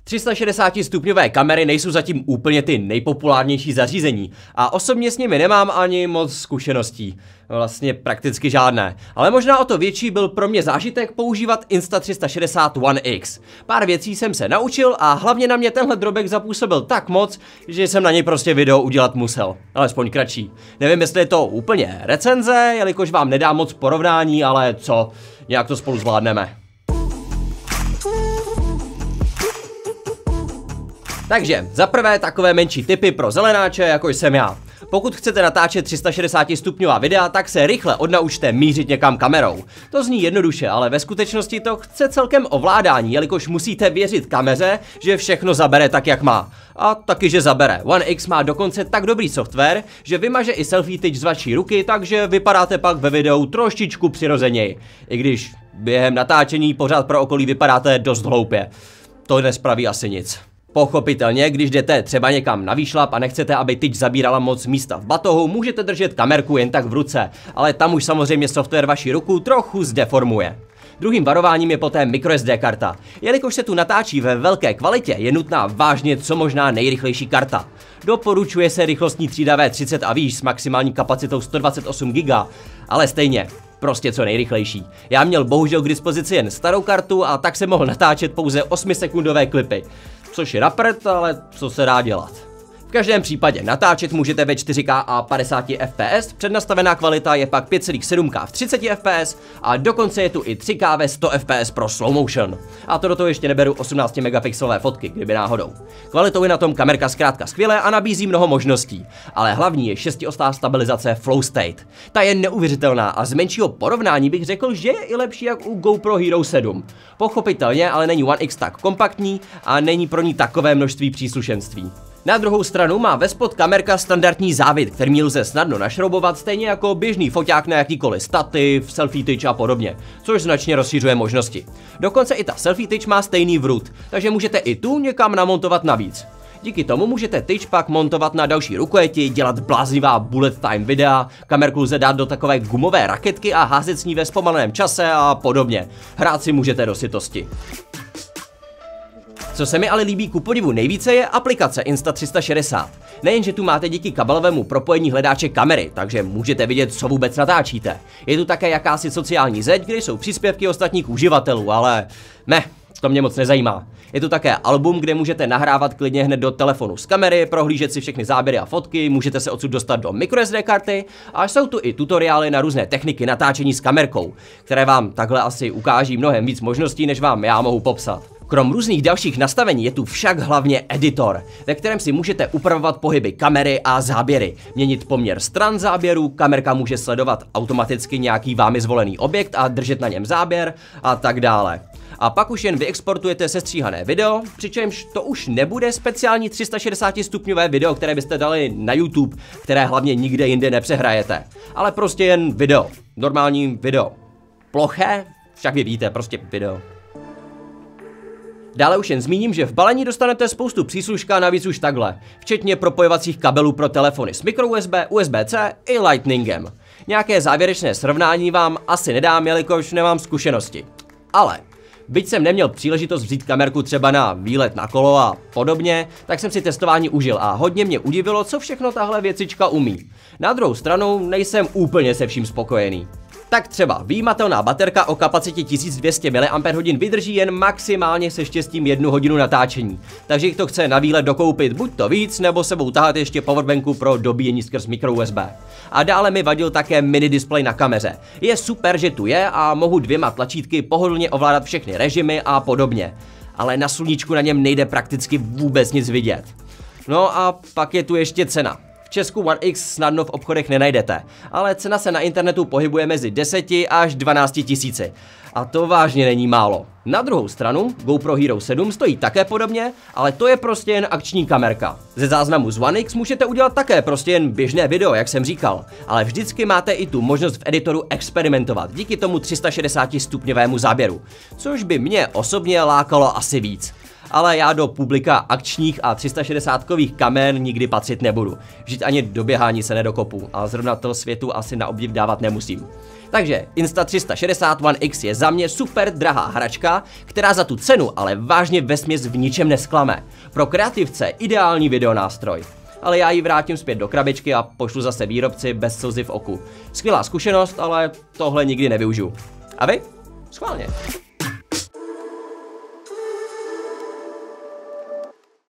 360 stupňové kamery nejsou zatím úplně ty nejpopulárnější zařízení a osobně s nimi nemám ani moc zkušeností. Vlastně prakticky žádné. Ale možná o to větší byl pro mě zážitek používat Insta360 One X. Pár věcí jsem se naučil a hlavně na mě tenhle drobek zapůsobil tak moc, že jsem na něj prostě video udělat musel. Alespoň kratší. Nevím, jestli je to úplně recenze, jelikož vám nedá moc porovnání, ale co, nějak to spolu zvládneme. Takže za prvé takové menší tipy pro zelenáče, jako jsem já. Pokud chcete natáčet 360 stupňová videa, tak se rychle odnaučte mířit někam kamerou. To zní jednoduše, ale ve skutečnosti to chce celkem ovládání, jelikož musíte věřit kameře, že všechno zabere tak, jak má. A taky, že zabere. One X má dokonce tak dobrý software, že vymaže i selfie tyč z vaší ruky, takže vypadáte pak ve videu trošičku přirozeněji. I když během natáčení pořád pro okolí vypadáte dost hloupě. To nespraví asi nic. Pochopitelně, když jdete třeba někam na výšlap a nechcete, aby tyč zabírala moc místa v batohu, můžete držet kamerku jen tak v ruce, ale tam už samozřejmě software vaši ruku trochu zdeformuje. Druhým varováním je poté microSD karta. Jelikož se tu natáčí ve velké kvalitě, je nutná vážně co možná nejrychlejší karta. Doporučuje se rychlostní třída V30 a výš s maximální kapacitou 128 GB, ale stejně. Prostě co nejrychlejší. Já měl bohužel k dispozici jen starou kartu a tak jsem mohl natáčet pouze 8sekundové klipy. Což je na prd, ale co se dá dělat. V každém případě natáčet můžete ve 4K a 50 fps, přednastavená kvalita je pak 5,7K v 30 fps a dokonce je tu i 3K ve 100 fps pro slow motion. A to do toho ještě neberu 18 megapixelové fotky, kdyby náhodou. Kvalitou je na tom kamerka zkrátka skvělé a nabízí mnoho možností, ale hlavní je 6ostá stabilizace Flow State. Ta je neuvěřitelná a z menšího porovnání bych řekl, že je i lepší jak u GoPro Hero 7. Pochopitelně, ale není One X tak kompaktní a není pro ní takové množství příslušenství. Na druhou stranu má vespod kamerka standardní závit, který lze snadno našroubovat, stejně jako běžný foťák na jakýkoliv stativ, selfie tyč a podobně, což značně rozšiřuje možnosti. Dokonce i ta selfie tyč má stejný vrut, takže můžete i tu někam namontovat navíc. Díky tomu můžete tyč pak montovat na další rukojeti, dělat bláznivá bullet time videa, kamerku lze dát do takové gumové raketky a házet s ní ve zpomaleném čase a podobně. Hrát si můžete do sytosti. Co se mi ale líbí ku podivu nejvíce je aplikace Insta360. Nejenže tu máte díky kabelovému propojení hledáče kamery, takže můžete vidět, co vůbec natáčíte. Je tu také jakási sociální zeď, kde jsou příspěvky ostatních uživatelů, ale ne, to mě moc nezajímá. Je tu také album, kde můžete nahrávat klidně hned do telefonu z kamery, prohlížet si všechny záběry a fotky, můžete se odsud dostat do microSD karty a jsou tu i tutoriály na různé techniky natáčení s kamerkou, které vám takhle asi ukáží mnohem víc možností, než vám já mohu popsat. Krom různých dalších nastavení je tu však hlavně editor, ve kterém si můžete upravovat pohyby kamery a záběry, měnit poměr stran záběru, kamerka může sledovat automaticky nějaký vámi zvolený objekt a držet na něm záběr a tak dále. A pak už jen vyexportujete sestříhané video, přičemž to už nebude speciální 360 stupňové video, které byste dali na YouTube, které hlavně nikde jinde nepřehrajete, ale prostě jen video, normální video. Ploché? Však vy víte, prostě video. Dále už jen zmíním, že v balení dostanete spoustu přísluška navíc už takhle, včetně propojovacích kabelů pro telefony s microUSB, USB-C i Lightningem. Nějaké závěrečné srovnání vám asi nedám, jelikož nemám zkušenosti. Ale byť jsem neměl příležitost vzít kamerku třeba na výlet na kolo a podobně, tak jsem si testování užil a hodně mě udivilo, co všechno tahle věcička umí. Na druhou stranu nejsem úplně se vším spokojený. Tak třeba vyjímatelná baterka o kapacitě 1200 mAh vydrží jen maximálně se štěstím 1 hodinu natáčení, takže jich to chce na výlet dokoupit buď to víc, nebo sebou tahat ještě powerbanku pro dobíjení skrz microUSB. A dále mi vadil také mini display na kameře. Je super, že tu je a mohu 2 tlačítky pohodlně ovládat všechny režimy a podobně, ale na sluníčku na něm nejde prakticky vůbec nic vidět. No a pak je tu ještě cena. V Česku One X snadno v obchodech nenajdete, ale cena se na internetu pohybuje mezi 10 až 12 tisíci. A to vážně není málo. Na druhou stranu, GoPro Hero 7 stojí také podobně, ale to je prostě jen akční kamerka. Ze záznamu z One X můžete udělat také prostě jen běžné video, jak jsem říkal, ale vždycky máte i tu možnost v editoru experimentovat díky tomu 360 stupňovému záběru, což by mě osobně lákalo asi víc. ale já do publika akčních a 360kových kamer nikdy patřit nebudu. Vždyť ani do běhání se nedokopu a zrovna toho světu asi na obdiv dávat nemusím. Takže Insta360 One X je za mě super drahá hračka, která za tu cenu ale vážně vesměs v ničem nesklame. Pro kreativce ideální videonástroj. Ale já ji vrátím zpět do krabičky a pošlu zase výrobci bez slzy v oku. Skvělá zkušenost, ale tohle nikdy nevyužiju. A vy? Schválně.